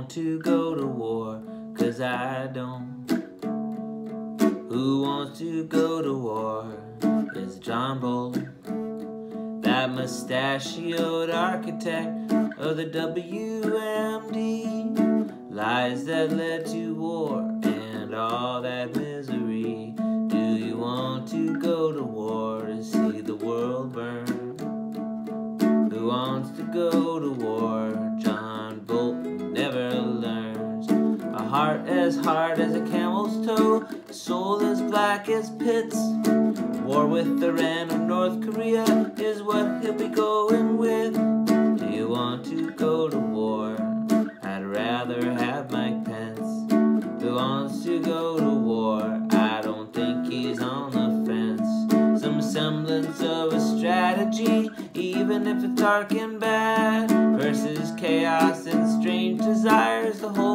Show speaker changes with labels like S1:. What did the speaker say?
S1: want to go to war? 'Cause I don't. Who wants to go to war? Is John Bolton, that mustachioed architect of the WMD. Lies that led to war and all that misery. Do you want to go to war to see the world burn? Who wants to go to war? John Bolton never learns. A heart as hard as a camel's toe, a soul as black as pits. War with Iran or North Korea is what he'll be going with. Do you want to go to war? I'd rather have Mike Pence. Who wants to go to war? I don't think he's on the fence. Some semblance of a strategy, even if it's dark and bad, versus chaos and strange desires. The whole